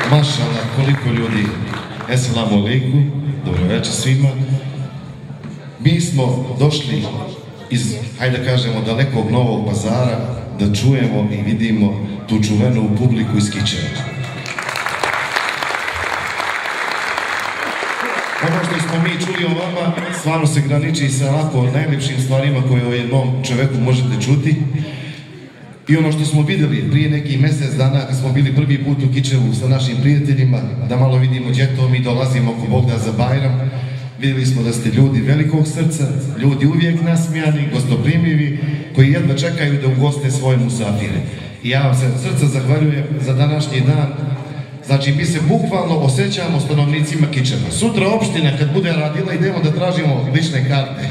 Mašallah, koliko ljudi. Esselamu alaikum, dobro večer svima. Mi smo došli iz, hajde da kažemo, dalekog Novog Pazara da čujemo i vidimo tu čuvenu publiku iz Kičeva. Ono što smo mi čuli o vama stvarno se graniči sa ovako najljepšim stvarima koje o jednom čoveku možete čuti. I ono što smo vidjeli prije nekih mjesec dana kad smo bili prvi put u Kičevu sa našim prijateljima, da malo vidimo gdje to mi dolazimo oko Bogda za Bajram, vidjeli smo da ste ljudi velikog srca, ljudi uvijek nasmijani, gostoprimivi, koji jedva čekaju da ugoste svoje musafire. I ja vam se od srca zahvaljujem za današnji dan. Znači, mi se bukvalno osjećamo stanovnicima Kičeva. Sutra opština kad bude radila idemo da tražimo lične karte.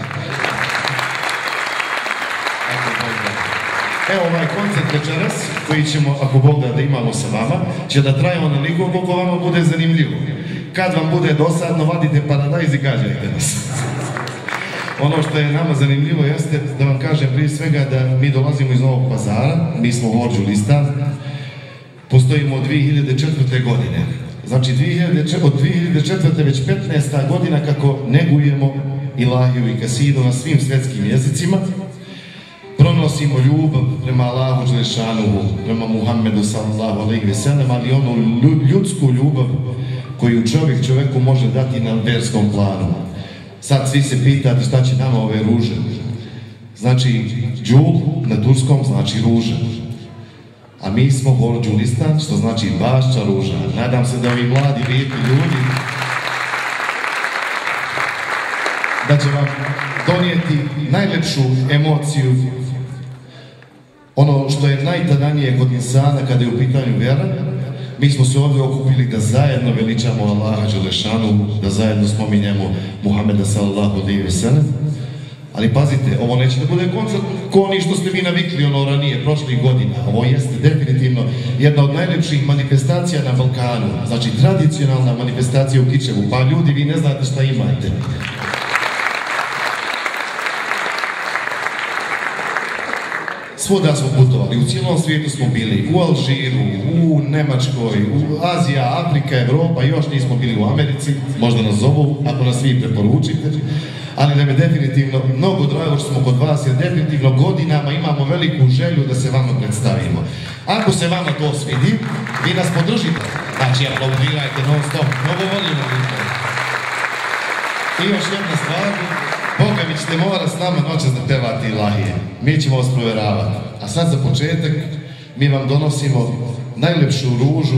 Evo ovaj koncert večeras, koji ćemo, ako Bog da imamo sa vama, će da traje onoliko koliko vama bude zanimljivo. Kad vam bude dosadno, vadite paradajz i gađajte nas. Ono što je nama zanimljivo jeste da vam kažem prije svega da mi dolazimo iz Novog Pazara, mi smo u Orđu Listan, postojimo od 2004. godine. Znači od 2004. već 15. godina kako negujemo ilahiju i kasidu na svim svjetskim jezicima. Pronosimo ljubav prema Allahu Đelešanuhu, prema Muhammedu sallallahu alejhi ve sellem, ali onu ljudsku ljubav koju čovjek čovjeku može dati na verskom planu. Sad svi se pitate šta će nama ove ruže. Znači, džul na turskom znači ruža. A mi smo Orđu Listan, što znači bašća ruža. Nadam se da ovi mladi, lijepi ljudi da će vam donijeti najlepšu emociju, ono što je najtadanije kod insana kada je u pitanju vjera. Mi smo se ovdje okupili da zajedno veličamo Allaha Đelešanu, da zajedno spominjemo Muhameda sallallahu alejhi ve sellem. Ali pazite, ovo neće da bude koncert ko oni što ste vi navikli ono ranije, prošlih godina. Ovo jeste definitivno jedna od najljepših manifestacija na Balkanu. Znači tradicionalna manifestacija u Kičevu. Pa ljudi, vi ne znate šta imate. Svuda smo putovali, u cijelom svijetu smo bili, u Alžiru, u Nemačkoj, u Azija, Afrika, Evropa, još nismo bili u Americi, možda nas zovu, ako nas vi preporučite, ali nam je definitivno mnogo drago što smo kod vas, jer definitivno godinama imamo veliku želju da se vama predstavimo. Ako se vama to svidi, vi nas podržite, znači aplaudirajte non stop, mnogo volimo to. I još jedna stvar, Boga vi ćete morati s nama noćas da pevati ilahije. Mi ćemo vas provjeravati. A sad za početak mi vam donosimo najlepšu ružu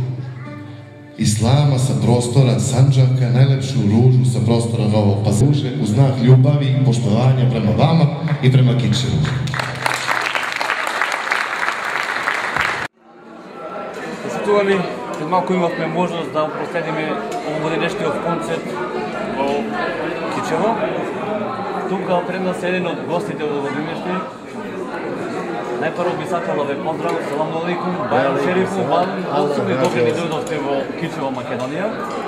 Islama sa prostora Sandžaka, najlepšu ružu sa prostora Novog Pazara, u znak ljubavi i poštovanja prema vama i prema Kičevu. Почитувани, след малко имахме можност да проследиме овогодишниот концерт во Кичево. Тука пред нас е еден од гостите овогодишни. Најпрво би сакала да ве поздравам, салам алейкум, Бајрам Шерифу, особено добре ми дојдовте во Кичево, Македонија.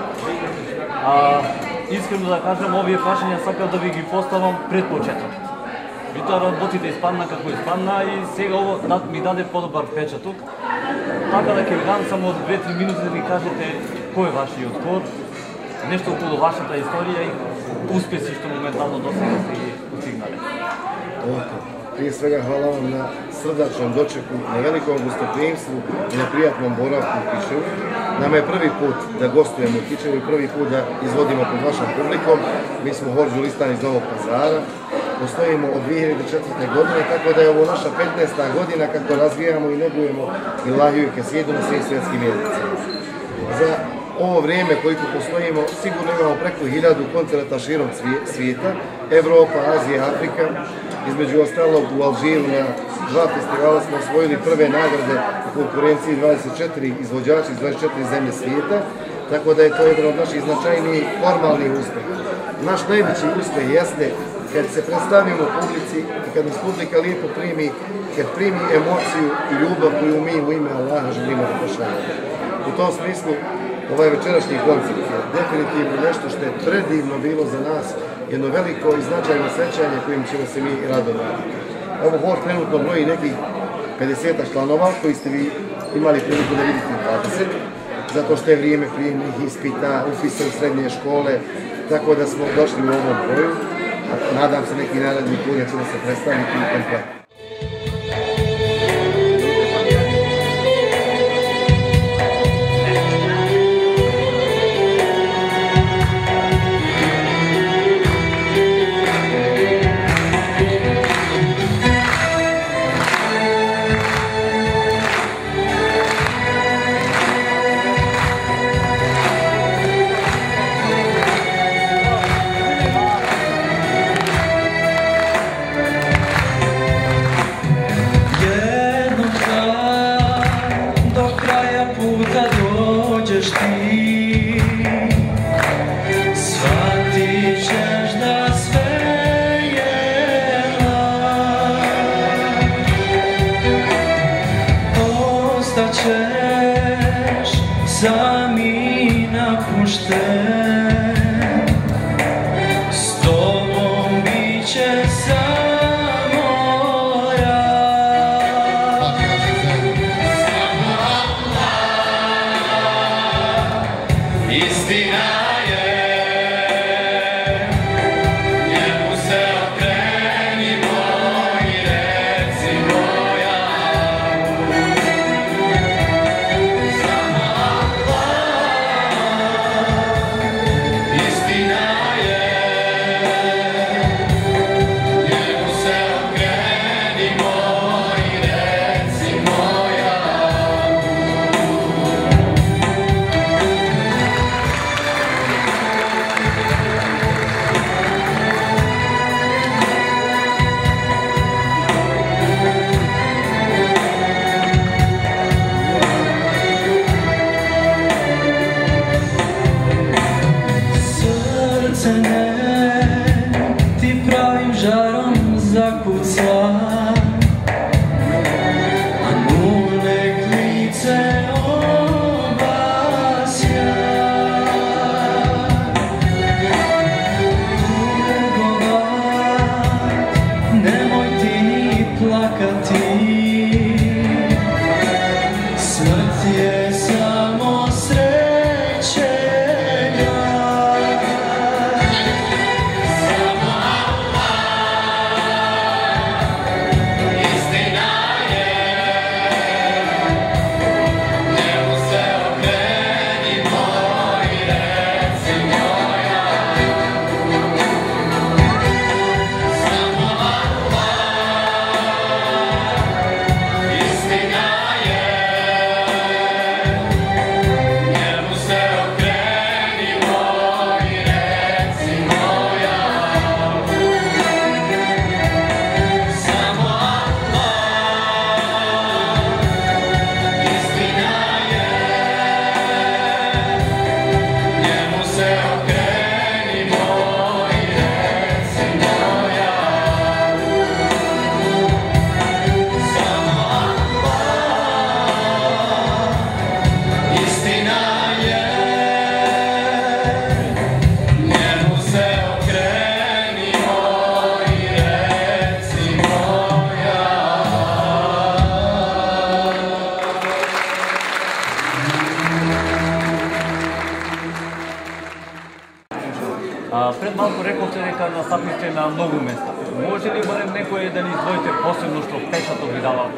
Искрено да кажам, овие прашања сакам да ви ги поставам пред почетокот. Витоа работите испадна како испадна и сега ово ми даде подобар впечаток. Така да ќе ви дам само 2-3 минути да ми кажете кој е вашиот хор, нешто околу вашата историја и успеси што моментално до сега сте ги постигнале. Prije svega hvala vam na srdačnom dočeku, na velikom gostoprimstvu i na prijatnom boravku u Kičevu. Nama je prvi put da gostujemo u Kičevu i prvi put da izvodimo pred vašom publikom. Mi smo Orđu Listan iz Novog Pazara, postojimo od 2004. godine, tako da je ovo naša 15. godina kako razvijamo i negujemo ilahiju i kasidu na svim svjetskim jezicima. Za ovo vrijeme koliko postojimo, sigurno imamo preko 1000 koncerata širom svijeta, Evropa, Azija, Afrika. Između ostalog u Alžiru na 2 festivala smo osvojili prve nagrade u konkurenciji 24 izvođača iz 24 zemlje svijeta, tako da je to jedan od naših značajnijih formalnih uspeha. Naš najveći uspeh jeste kad se predstavimo publici i kad nas publika lijepo primi, kad primi emociju i ljubav koju mi u ime Allaha želimo da pošaljemo. U tom smislu ovaj večerašnji koncert je definitivno nešto što je predivno bilo za nas, jedno veliko i značajno sećanje kojim ćemo se mi radovati. Ovo hor trenutno broji nekih 50 članova koji ste vi imali priliku da vidite 20. zato što je vrijeme prijemnih ispita, upisa u srednje škole, tako da smo došli u ovom broju. Nadam se neki naredni put da će da se predstaviti komplet. Sami napušten, s tobom bit će samo ja. Samo Allah, istina je, njemu se okrenimo i recimo ja. Ti pravim žarom zakuca, a nunek lice obasja. Nemoj ti ni plakati, smrt je samo sreće. Пред малко рековте дека настапнивте на многу места. Може ли барем некој да ни издвоите посебно што печатот ви дава?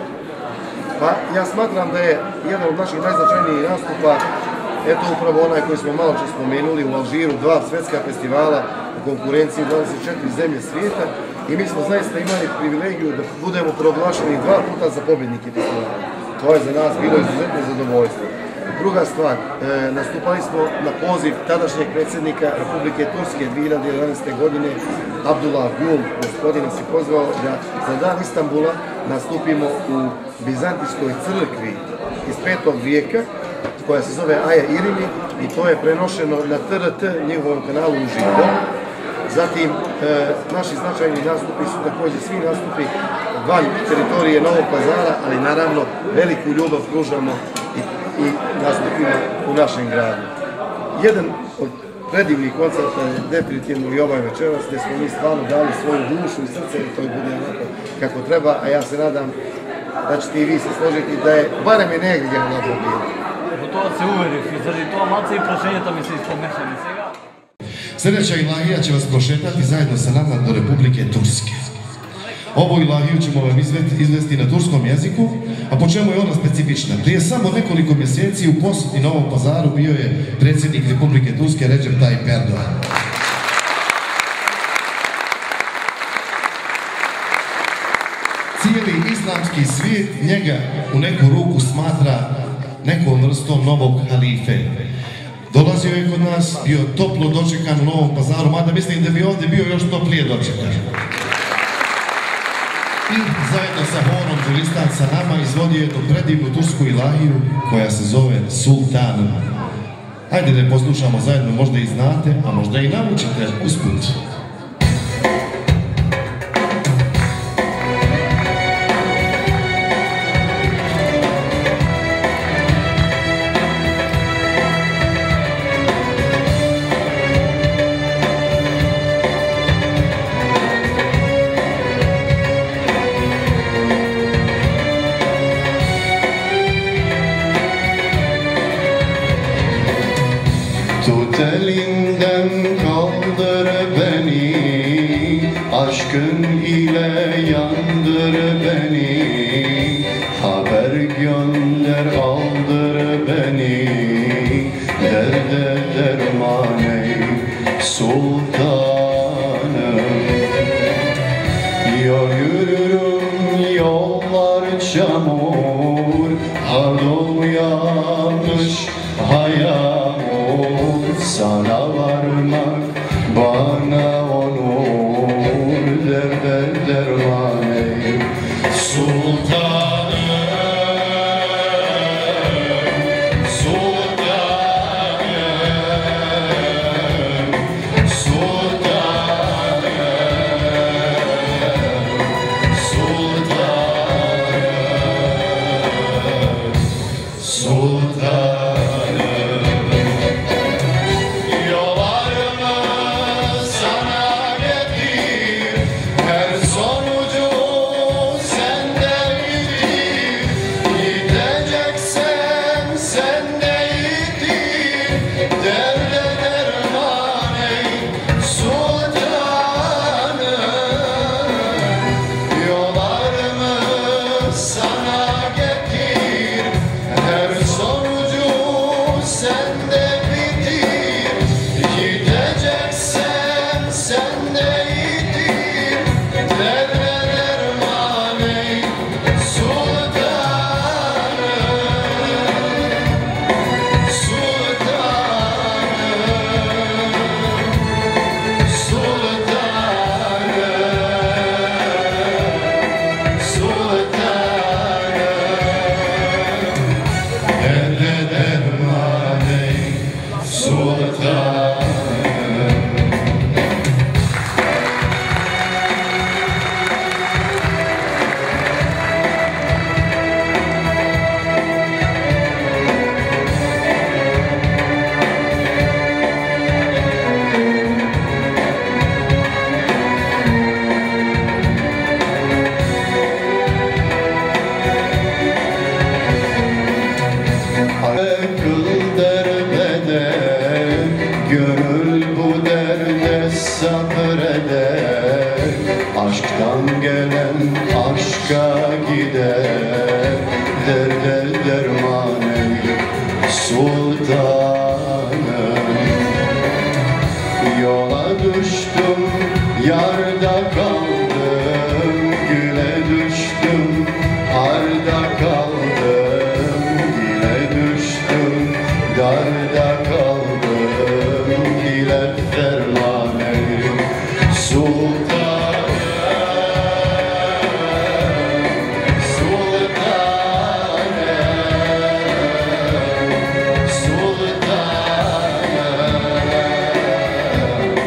Pa ja smatram da je jedan od naših najznačajnijih nastupa eto upravo onaj koji smo malo čas spomenuli u Alžiru, 2 svetska festivala u konkurenciji 24 zemlje svijeta i mi smo zaista imali privilegiju da budemo proglašeni 2 puta za pobjednike festivala. To je za nas bilo izuzetno zadovoljstvo. Druga stvar, nastupali smo na poziv tadašnjeg predsjednika Republike Turske 2011. godine, Abdullah Gül, gospodin nas je pozvao da za dan Istanbula nastupimo u Bizantijskoj crkvi iz 5. vijeka, koja se zove Aja Irimi i to je prenošeno na TRT njihovom kanalu uživo. Zatim, naši značajni nastupi su također svi nastupi van teritorije Novog Pazara, ali naravno veliku ljubav pružamo i nastupima u našem gradu. Jedan od predivnih koncerta je definitivno i ovaj večeras, gdje smo mi stvarno dali svoju dušu i srce i to bude onako kako treba, a ja se nadam da ćete i vi se složiti da je barem energija na bilo. Тоа се уверив и заради тоа малце и прашањата ми се испомешани сега. Sljedeća ilahija će vas prošetati zajedno sa nama do Republike Turske. Ovu ilahiju ćemo vam izvesti na turskom jeziku, a po čemu je ona specifična? Prije samo nekoliko mjeseci u posjeti Novom Pazaru bio je predsjednik Republike Turske Recep Tayyip Erdogan. Cijeli islamski svijet njega u neku ruku smatra nekom vrstom novog halife. Dolazio je kod nas, bio toplo dočekan u Novom Pazaru, mada mislim da bi ovdje bio još toplije dočekan. I zajedno sa horom turistan sa nama izvodio jednu predivnu tursku ilahiju koja se zove Sultan. Hajde da je poslušamo zajedno, možda i znate, a možda i naučite usput. Tut elinden kaldır beni, aşkın ile yandır beni. Haber gönder aldır beni, derde derman ey sultanım. Yürürüm yollar çamur, hardol yanlış hayal. Sana varmak bana onur, derde derman ey sultanım, sultanım, sultanım, sultanım, sultanım. Gönül bu derde sabreder, aşktan gelen aşka gider, derde derman ey sultanım. Yola düştüm, yarda kaldım, güle düştüm, harda kaldım, dile düştüm, darda kaldım. Derman ey sultanım, sultanım, sultanım,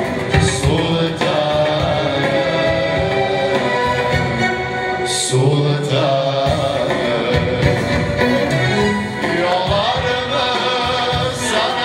sultanım, sultanım. Yollarımı sana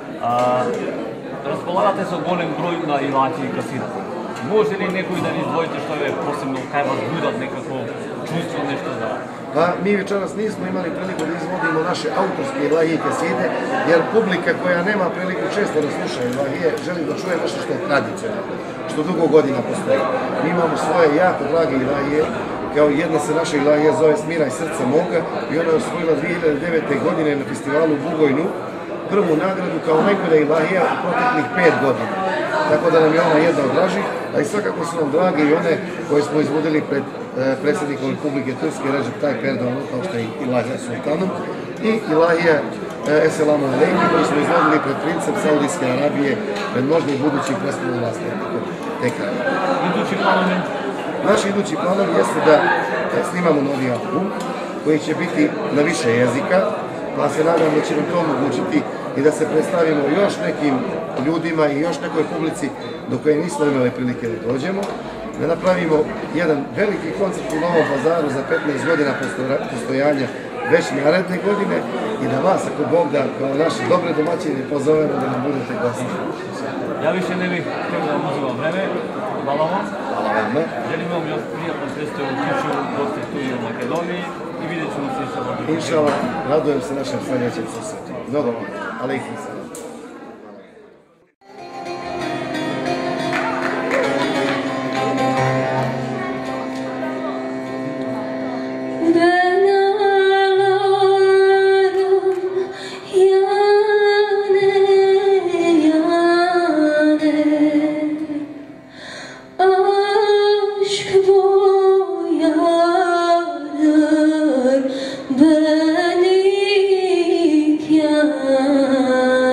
Располагате со голем број на илати и касирате. Може ли некој да ни издвоите што е посебно кај вас будат некако чувство, нешто да... Pa mi večeras nismo imali priliku da izvodimo naše autorske ilahije i kaside, jer publika koja nema priliku često da sluša ilahije, želi da čuje nešto što je tradicionalno, što dugo godina postoji. Mi imamo svoje jako drage ilahije, kao jedna se naša ilahija zove Smiraj srca moga i ona je osvojila 2009. godine na festivalu u Bugojnu prvu nagradu kao najbolja ilahija u proteklih 5 godina. Tako da nam je ona jedna od dražih, a i svakako su nam drage i one koje smo izvodili pred predsjednikom Republike Turske Recep Tayyip Erdogan, kao što je ilahija Sultanom, i ilahija Esselamu Alejkum koju smo izvodili pred princem Saudijske Arabije, pred možda i budućim prestolonaslednikom te kraje. Idući planovi? Naši idući planovi jeste da snimamo novi album koji će biti na više jezika, pa se nadam da će nam to omogućiti i da se predstavimo još nekim ljudima i još nekoj publici do koje nismo imali prilike da dođemo, da napravimo jedan veliki koncert u Novom Pazaru za 15 godina postojanja već naredne godine i da vas, ako Bog da, kao naši dobre domaćine, pozovemo da nam budete gosti. Ja više ne bih htio da vam uzimam vreme. Hvala vam. Hvala vam. Želim vam još prijatno predstavljaju u Kišu, gosti tu i u Makedoniji i vidjet ćemo se inšallah. Inšallah, radujem se našem sljedećem susretu. Mnogo vam. Alejkum selam. Benik ya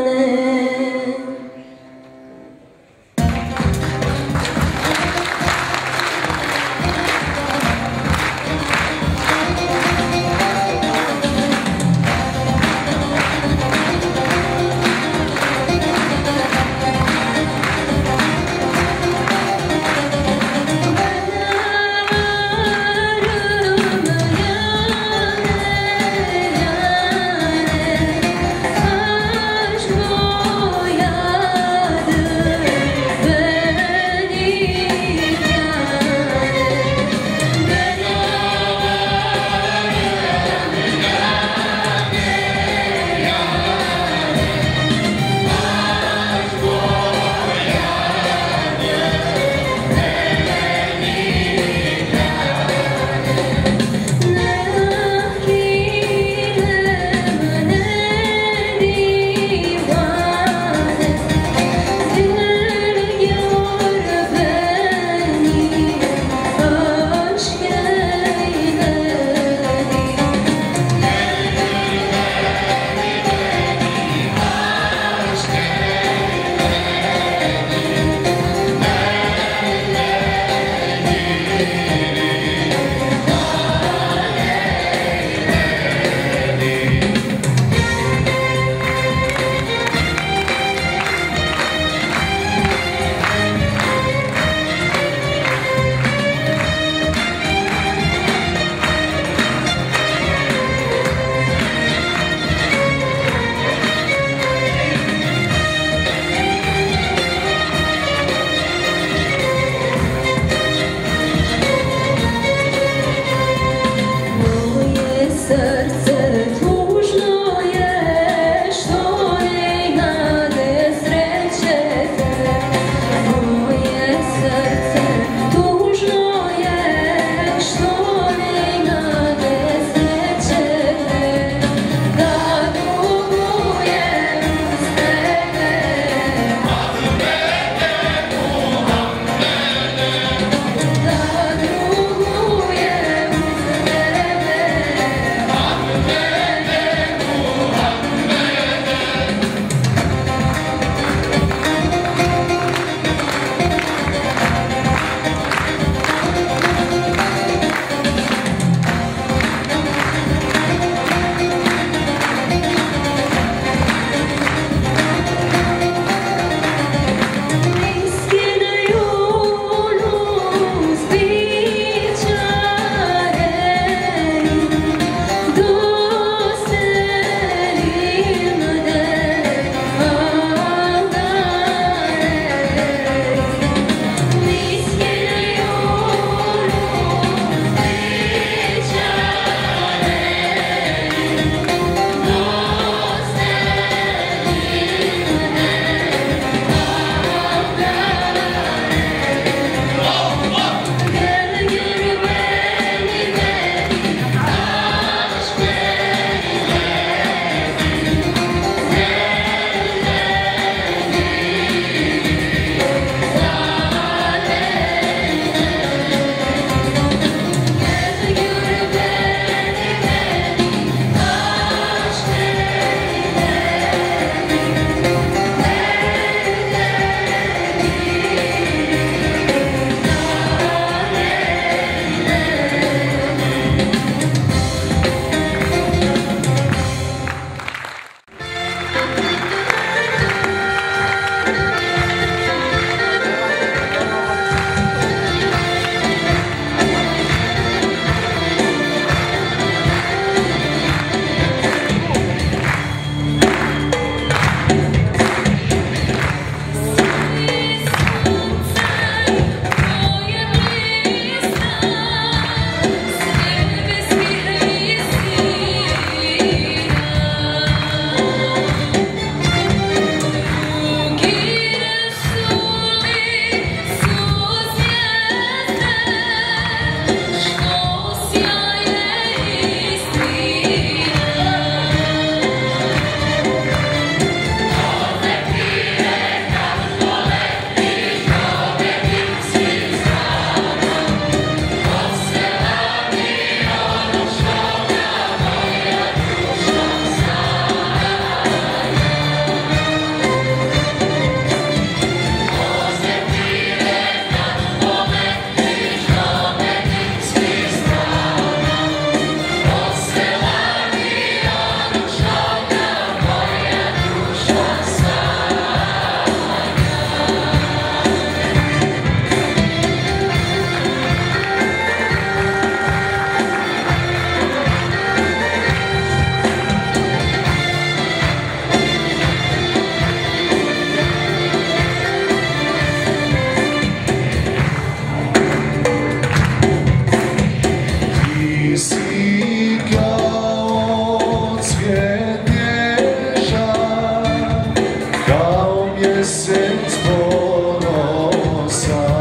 kao mjesec ponosa.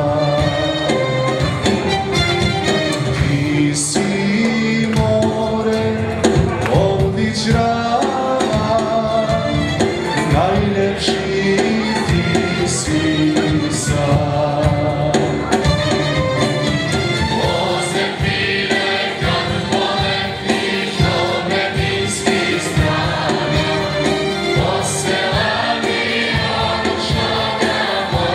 Ti si more, ovdić rama, najlepši ti si sam. Posela mi ono što ga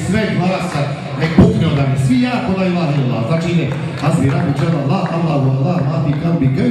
sve glasa, nek pukne od nam, svi jako da ilaha illallah, znači ide, hasbi rabu džel Allah, Allahu Allah, mati kalbi gaj,